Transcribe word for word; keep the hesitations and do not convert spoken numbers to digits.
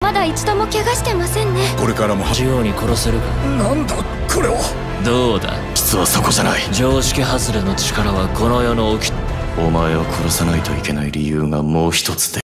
まだ一度も怪我してませんね。 これからも中央に殺せるか。 なんだこれは。 どうだ。 実はそこじゃない。 常識外れの力はこの世の掟。 お前を殺さないといけない理由がもう一つで